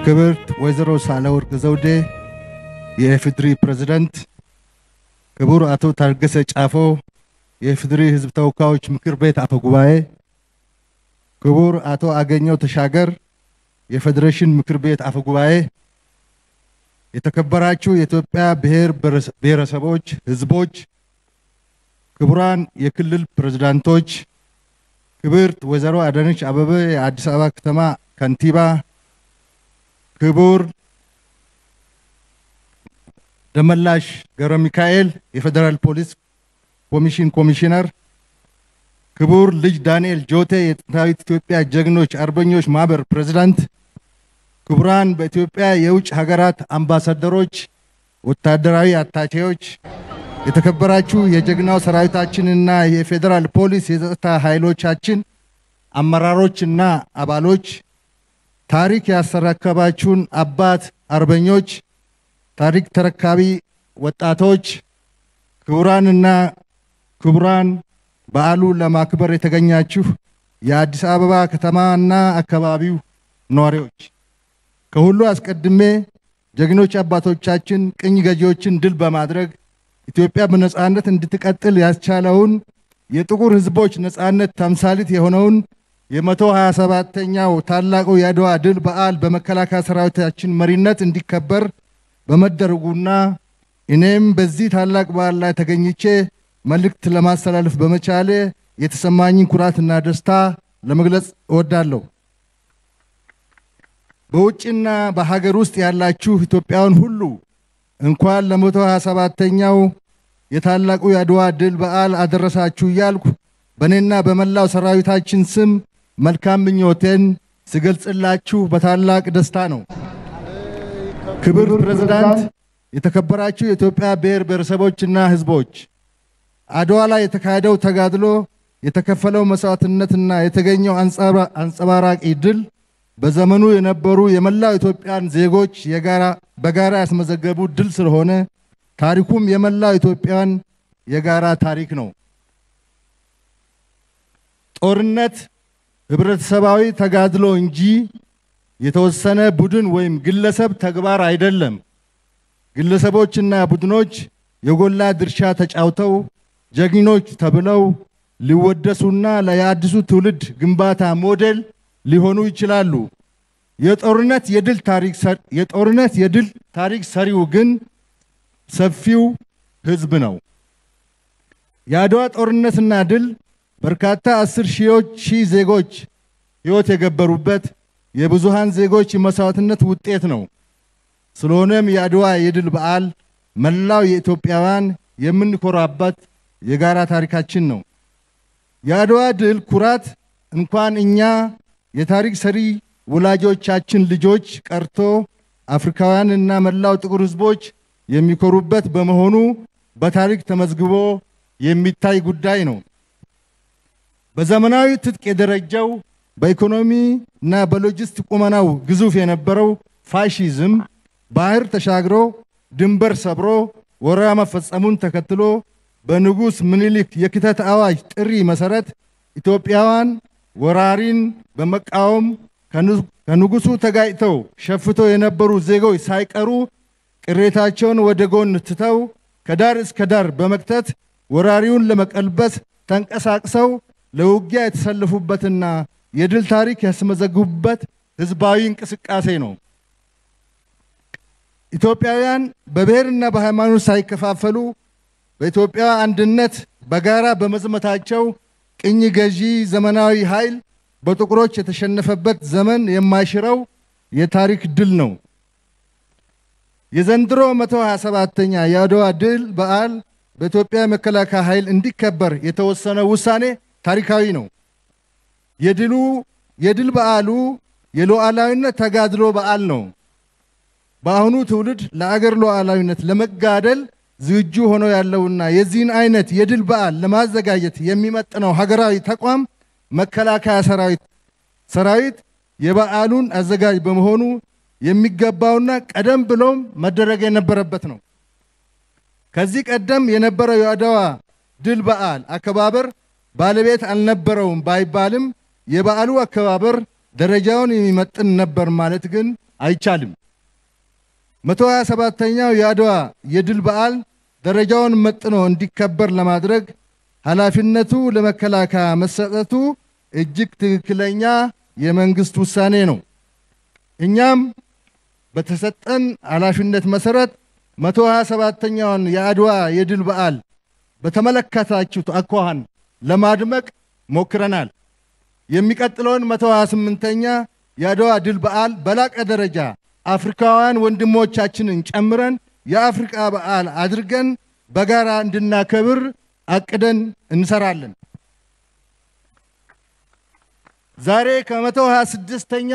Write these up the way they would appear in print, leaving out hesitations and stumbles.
ክብርት ወይዘሮ ሳህለወርቅ ዘውዴ የኢፌዴሪ ፕሬዝዳንት፣ ክቡር አቶ ታገሰ ጫፎ የኢፌዴሪ ሕዝብ ተወካዮች ምክር ቤት አፈ ጉባኤ፣ ክቡር አቶ አገኘው ተሻገር የፌዴሬሽን ምክር ቤት አፈ ጉባኤ፣ የተከበራችሁ የኢትዮጵያ ብሔር ብሔረሰቦች ሕዝቦች፣ ክቡራን የክልል ፕሬዝዳንቶች፣ ክብርት ወይዘሮ አዳነች አቤቤ የአዲስ አበባ ከተማ ከንቲባ፣ ክቡር ደመላሽ ገብረ ሚካኤል የፌደራል ፖሊስ ኮሚሽን ኮሚሽነር፣ ክቡር ልጅ ዳንኤል ጆቴ የጥንታዊት ኢትዮጵያ ጀግኖች አርበኞች ማህበር ፕሬዝዳንት፣ ክቡራን በኢትዮጵያ የውጭ ሀገራት አምባሳደሮች፣ ወታደራዊ አታቼዎች፣ የተከበራችሁ የጀግናው ሰራዊታችንና የፌደራል ፖሊስ የጸጥታ ኃይሎቻችን አመራሮችና አባሎች፣ ታሪክ ያስረከባችሁን አባት አርበኞች፣ ታሪክ ተረካቢ ወጣቶች፣ ክቡራንና ክቡራን በዓሉ ለማክበር የተገኛችሁ የአዲስ አበባ ከተማና አካባቢው ነዋሪዎች፣ ከሁሉ አስቀድሜ ጀግኖች አባቶቻችን ቅኝ ገዢዎችን ድል በማድረግ ኢትዮጵያ በነጻነት እንድትቀጥል ያስቻለውን የጥቁር ሕዝቦች ነጻነት ተምሳሌት የሆነውን የ127ኛው ታላቁ የአድዋ ድል በዓል በመከላከያ ሰራዊታችን መሪነት እንዲከበር በመደረጉና እኔም በዚህ ታላቅ በዓል ላይ ተገኝቼ መልእክት ለማስተላለፍ በመቻሌ የተሰማኝን ኩራትና ደስታ ለመግለጽ እወዳለሁ። በውጭና በሀገር ውስጥ ያላችሁ ኢትዮጵያውያን ሁሉ እንኳን ለ127ኛው የታላቁ የአድዋ ድል በዓል አደረሳችሁ እያልኩ በእኔና በመላው ሰራዊታችን ስም መልካም ምኞቴን ስገልጽላችሁ በታላቅ ደስታ ነው። ክቡር ፕሬዝዳንት፣ የተከበራችሁ የኢትዮጵያ ብሔር ብሔረሰቦችና ሕዝቦች፣ አድዋ ላይ የተካሄደው ተጋድሎ፣ የተከፈለው መስዋዕትነትና የተገኘው አንጸባራቂ ድል በዘመኑ የነበሩ የመላው ኢትዮጵያን ዜጎች በጋራ ያስመዘገቡ ድል ስለሆነ ታሪኩም የመላው ኢትዮጵያን የጋራ ታሪክ ነው። ጦርነት ህብረተሰባዊ ተጋድሎ እንጂ የተወሰነ ቡድን ወይም ግለሰብ ተግባር አይደለም። ግለሰቦችና ቡድኖች የጎላ ድርሻ ተጫውተው ጀግኖች ተብለው ሊወደሱና ለአዲሱ ትውልድ ግንባታ ሞዴል ሊሆኑ ይችላሉ። የጦርነት የድል ታሪክ ሰሪው ግን ሰፊው ህዝብ ነው። የአድዋ ጦርነትና ድል በርካታ 10 ሺህ ዜጎች ህይወት የገበሩበት የብዙሃን ዜጎች መስዋዕትነት ውጤት ነው። ስለሆነም የአድዋ የድል በዓል መላው የኢትዮጵያውያን የምንኮራበት የጋራ ታሪካችን ነው። የአድዋ ድል ኩራት እንኳን እኛ የታሪክ ሰሪ ወላጆቻችን ልጆች ቀርቶ አፍሪካውያንና መላው ጥቁር ህዝቦች የሚኮሩበት በመሆኑ በታሪክ ተመዝግቦ የሚታይ ጉዳይ ነው። በዘመናዊ ትጥቅ የደረጃው በኢኮኖሚና በሎጂስቲክ ቁመናው ግዙፍ የነበረው ፋሺዝም ባህር ተሻግሮ ድንበር ሰብሮ ወረራ መፈጸሙን ተከትሎ በንጉስ ምኒልክ የክተት አዋጅ ጥሪ መሰረት ኢትዮጵያውያን ወራሪን በመቃወም ከንጉሱ ተጋጭተው ሸፍተው የነበሩ ዜጎች ሳይቀሩ ቅሬታቸውን ወደ ጎን ትተው ከዳር እስከ ዳር በመክተት ወራሪውን ለመቀልበስ ተንቀሳቅሰው ለውጊያ የተሰለፉበትና የድል ታሪክ ያስመዘገቡበት ህዝባዊ እንቅስቃሴ ነው። ኢትዮጵያውያን በብሔርና በሃይማኖት ሳይከፋፈሉ በኢትዮጵያ አንድነት በጋራ በመዝመታቸው ቅኝ ገዢ ዘመናዊ ኃይል በጥቁሮች የተሸነፈበት ዘመን የማይሽረው የታሪክ ድል ነው። የዘንድሮ 127ኛ የአድዋ ድል በዓል በኢትዮጵያ መከላከያ ኃይል እንዲከበር የተወሰነው ውሳኔ ታሪካዊ ነው። የድል በዓሉ የሉዓላዊነት ተጋድሎ በዓል ነው። በአሁኑ ትውልድ ለአገር ሉዓላዊነት ለመጋደል ዝግጁ ሆኖ ያለውና የዚህን አይነት የድል በዓል ለማዘጋጀት የሚመጥነው ሀገራዊ ተቋም መከላከያ ሰራዊት የበዓሉን አዘጋጅ በመሆኑ የሚገባውና ቀደም ብሎም መደረግ የነበረበት ነው። ከዚህ ቀደም የነበረው የአድዋ ድል በዓል አከባበር ባለቤት አልነበረውም ባይባልም የበዓሉ አከባበር ደረጃውን የሚመጥን ነበር ማለት ግን አይቻልም። 127ኛው የአድዋ የድል በዓል ደረጃውን መጥኖ እንዲከበር ለማድረግ ኃላፊነቱ ለመከላከያ መሰጠቱ እጅግ ትክክለኛ የመንግስት ውሳኔ ነው። እኛም በተሰጠን ኃላፊነት መሰረት 127ኛውን የአድዋ የድል በዓል በተመለከታችሁት አኳኋን ለማድመቅ ሞክረናል። የሚቀጥለውን 128ኛ የአድዋ ድል በዓል በላቀ ደረጃ አፍሪካውያን ወንድሞቻችንን ጨምረን የአፍሪካ በዓል አድርገን በጋራ እንድናከብር አቅደን እንሰራለን። ዛሬ ከ126ኛ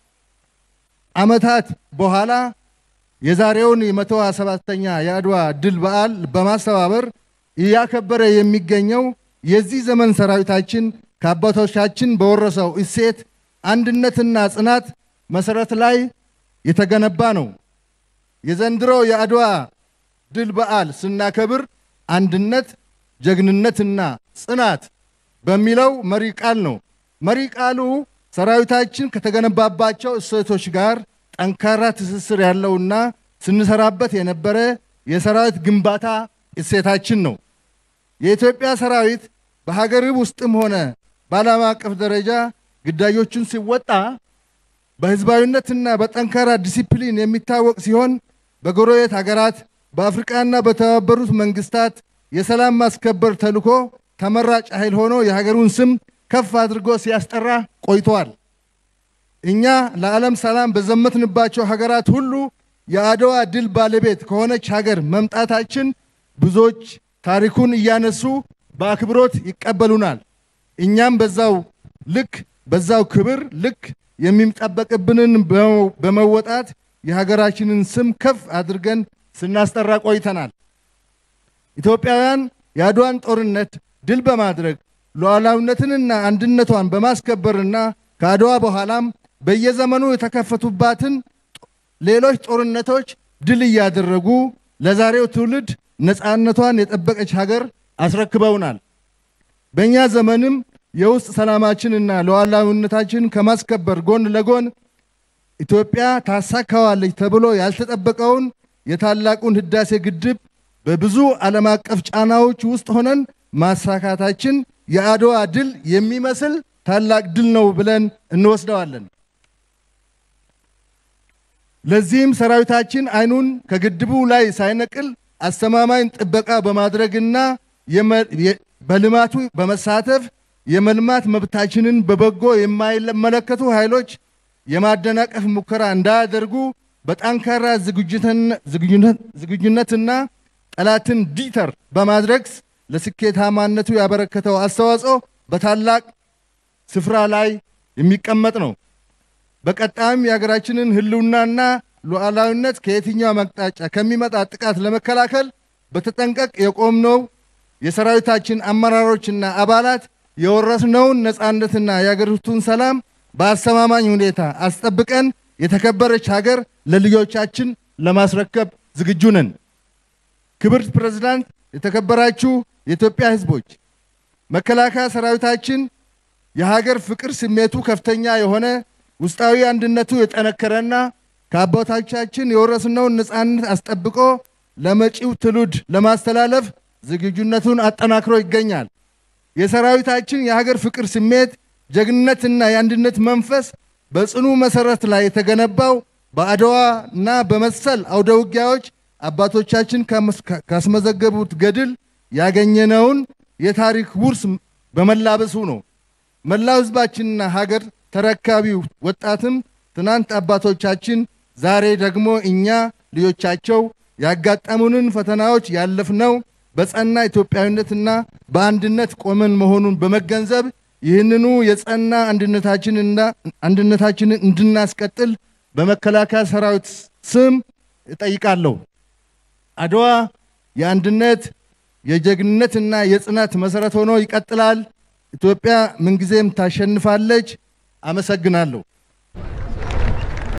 ዓመታት በኋላ የዛሬውን የ127ኛ የአድዋ ድል በዓል በማስተባበር እያከበረ የሚገኘው የዚህ ዘመን ሰራዊታችን ከአባቶቻችን በወረሰው እሴት አንድነትና ጽናት መሰረት ላይ የተገነባ ነው። የዘንድሮ የአድዋ ድል በዓል ስናከብር አንድነት፣ ጀግንነትና ጽናት በሚለው መሪ ቃል ነው። መሪ ቃሉ ሰራዊታችን ከተገነባባቸው እሴቶች ጋር ጠንካራ ትስስር ያለውና ስንሰራበት የነበረ የሰራዊት ግንባታ እሴታችን ነው። የኢትዮጵያ ሰራዊት በሀገር ውስጥም ሆነ በዓለም አቀፍ ደረጃ ግዳዮቹን ሲወጣ በህዝባዊነትና በጠንካራ ዲሲፕሊን የሚታወቅ ሲሆን በጎረቤት ሀገራት በአፍሪካና በተባበሩት መንግስታት የሰላም ማስከበር ተልዕኮ ተመራጭ ኃይል ሆኖ የሀገሩን ስም ከፍ አድርጎ ሲያስጠራ ቆይቷል። እኛ ለዓለም ሰላም በዘመትንባቸው ሀገራት ሁሉ የአድዋ ድል ባለቤት ከሆነች ሀገር መምጣታችን ብዙዎች ታሪኩን እያነሱ በአክብሮት ይቀበሉናል። እኛም በዛው ክብር ልክ የሚጠበቅብንን በመወጣት የሀገራችንን ስም ከፍ አድርገን ስናስጠራ ቆይተናል። ኢትዮጵያውያን የአድዋን ጦርነት ድል በማድረግ ሉዓላዊነትንና አንድነቷን በማስከበርና ከአድዋ በኋላም በየዘመኑ የተከፈቱባትን ሌሎች ጦርነቶች ድል እያደረጉ ለዛሬው ትውልድ ነፃነቷን የጠበቀች ሀገር አስረክበውናል። በእኛ ዘመንም የውስጥ ሰላማችንና ሉዓላዊነታችን ከማስከበር ጎን ለጎን ኢትዮጵያ ታሳካዋለች ተብሎ ያልተጠበቀውን የታላቁን ህዳሴ ግድብ በብዙ ዓለም አቀፍ ጫናዎች ውስጥ ሆነን ማሳካታችን የአድዋ ድል የሚመስል ታላቅ ድል ነው ብለን እንወስደዋለን። ለዚህም ሰራዊታችን አይኑን ከግድቡ ላይ ሳይነቅል አስተማማኝ ጥበቃ በማድረግና በልማቱ በመሳተፍ የመልማት መብታችንን በበጎ የማይመለከቱ ኃይሎች የማደናቀፍ ሙከራ እንዳያደርጉ በጠንካራ ዝግጁነትና ጠላትን ዲተር በማድረግ ለስኬታማነቱ ያበረከተው አስተዋጽኦ በታላቅ ስፍራ ላይ የሚቀመጥ ነው። በቀጣይም የሀገራችንን ህልውናና ሉዓላዊነት ከየትኛው አቅጣጫ ከሚመጣ ጥቃት ለመከላከል በተጠንቀቅ የቆምነው የሰራዊታችን አመራሮችና አባላት የወረስነውን ነፃነትና የሀገሪቱን ሰላም በአስተማማኝ ሁኔታ አስጠብቀን የተከበረች ሀገር ለልጆቻችን ለማስረከብ ዝግጁ ነን። ክብርት ፕሬዝዳንት፣ የተከበራችሁ የኢትዮጵያ ህዝቦች፣ መከላከያ ሰራዊታችን የሀገር ፍቅር ስሜቱ ከፍተኛ የሆነ ውስጣዊ አንድነቱ የጠነከረና ከአባቶቻችን የወረስነውን ነፃነት አስጠብቆ ለመጪው ትውልድ ለማስተላለፍ ዝግጁነቱን አጠናክሮ ይገኛል። የሰራዊታችን የሀገር ፍቅር ስሜት፣ ጀግንነትና የአንድነት መንፈስ በጽኑ መሰረት ላይ የተገነባው በአድዋና በመሰል አውደ ውጊያዎች አባቶቻችን ካስመዘገቡት ገድል ያገኘነውን የታሪክ ውርስ በመላበሱ ነው። መላው ህዝባችንና ሀገር ተረካቢው ወጣትም ትናንት አባቶቻችን ዛሬ ደግሞ እኛ ልጆቻቸው ያጋጠሙንን ፈተናዎች ያለፍነው በጸና ኢትዮጵያዊነትና በአንድነት ቆመን መሆኑን በመገንዘብ ይህንኑ የጸና አንድነታችንን እንድናስቀጥል በመከላከያ ሰራዊት ስም እጠይቃለሁ። አድዋ የአንድነት የጀግንነትና የጽናት መሰረት ሆኖ ይቀጥላል። ኢትዮጵያ ምንጊዜም ታሸንፋለች። አመሰግናለሁ።